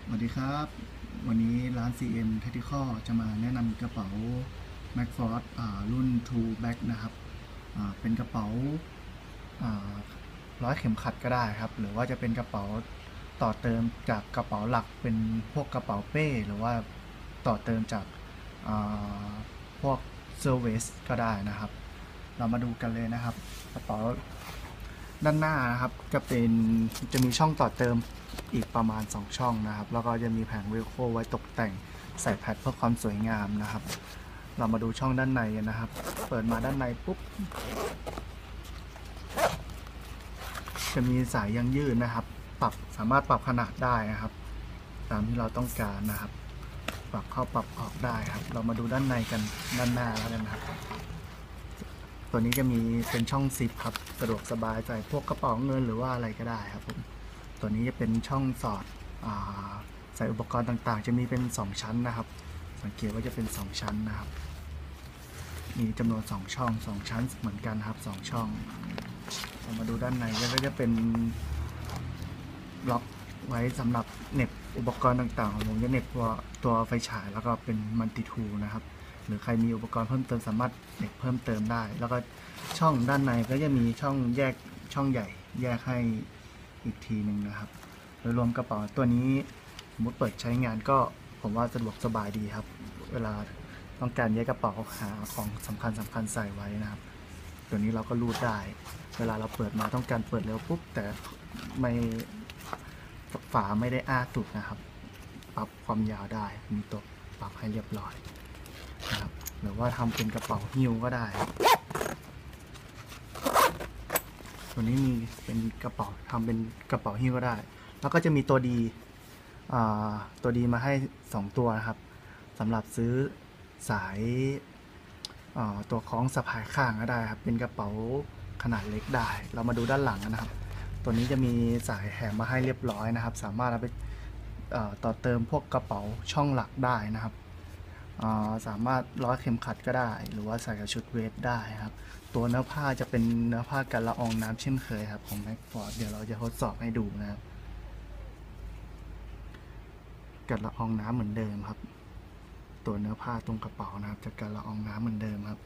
วัสดีครับวันนี้ร้าน CM Tactical จะมาแนะนำกระเป๋า MacForce รุ่น Two Back นะครับเป็นกระเป๋าร้อยเข็มขัดก็ได้ครับหรือว่าจะเป็นกระเป๋าต่อเติมจากกระเป๋าหลักเป็นพวกกระเป๋าเป้หรือว่าต่อเติมจากพวกเซอร์วิสก็ได้นะครับเรามาดูกันเลยนะครับกระเป๋าด้านหน้านะครับจะมีช่องต่อเติมอีกประมาณ2ช่องนะครับแล้วก็จะมีแผงเวลโครไว้ตกแต่งใส่แพดเพื่อความสวยงามนะครับเรามาดูช่องด้านในกันนะครับเปิดมาด้านในปุ๊บจะมีสายยางยืดนะครับสามารถปรับขนาดได้นะครับตามที่เราต้องการนะครับปรับเข้าปรับออกได้ครับเรามาดูด้านในกันด้านหน้าแล้วกันครับตัวนี้จะมีเป็นช่องซิปครับสะดวกสบายใส่พวกกระเป๋าเงินหรือว่าอะไรก็ได้ครับผมตัวนี้จะเป็นช่องสอดใส่อุปกรณ์ต่างๆจะมีเป็น2ชั้นนะครับสังเกตว่าจะเป็น2ชั้นนะครับมีจำนวน2ช่อง2ชั้นเหมือนกันครับ2ช่องเรามาดูด้านในก็จะเป็นล็อกไว้สำหรับเน็บอุปกรณ์ต่างๆผมจะเน็บตัวไฟฉายแล้วก็เป็นมัลติทูลนะครับหรือใครมีอุปกรณ์เพิ่มเติมสามารถเน็บเพิ่มเติมได้แล้วก็ช่องด้านในก็จะมีช่องแยกช่องใหญ่แยกให้อีกทีหนึ่งนะครับโดยรวมกระเป๋าตัวนี้สมมติเปิดใช้งานก็ผมว่าสะดวกสบายดีครับเวลาต้องการแยกกระเป๋าหาของสำคัญใส่ไว้นะครับตัวนี้เราก็รูดได้เวลาเราเปิดมาต้องการเปิดเร็วปุ๊บแต่ไม่ฝาไม่ได้อ้าตุดนะครับปรับความยาวได้มีตัวปรับให้เรียบร้อยนะครับหรือว่าทำเป็นกระเป๋าหิ้วก็ได้ตัวนี้มีเป็นกระเป๋าทำเป็นกระเป๋าหิ้วก็ได้แล้วก็จะมีตัวดีมาให้2ตัวนะครับสำหรับซื้อสายตัวคล้องสะพายข้างก็ได้ครับเป็นกระเป๋าขนาดเล็กได้เรามาดูด้านหลังนะครับตัวนี้จะมีสายแถมมาให้เรียบร้อยนะครับสามารถเอาไปต่อเติมพวกกระเป๋าช่องหลักได้นะครับสามารถร้อยเข็มขัดก็ได้หรือว่าใส่กับชุดเวทได้ครับตัวเนื้อผ้าจะเป็นเนื้อผ้ากันละอองน้ำเช่นเคยครับของ MacForce เดี๋ยวเราจะทดสอบให้ดูนะครับกันละอองน้ำเหมือนเดิมครับตัวเนื้อผ้าตรงกระเป๋านะครับจะกันละอองน้ำเหมือนเดิมครับ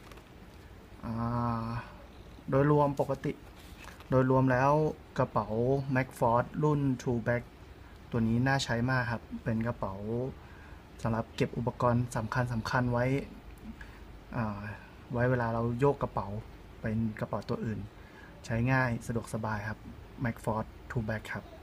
โดยรวมปกติโดยรวมแล้วกระเป๋า MacForce รุ่น True Back ตัวนี้น่าใช้มากครับเป็นกระเป๋าสำหรับเก็บอุปกรณ์สำคัญไว้เวลาเราโยกกระเป๋าเป็นกระเป๋าตัวอื่นใช้ง่ายสะดวกสบายครับ MacForce True Back ครับ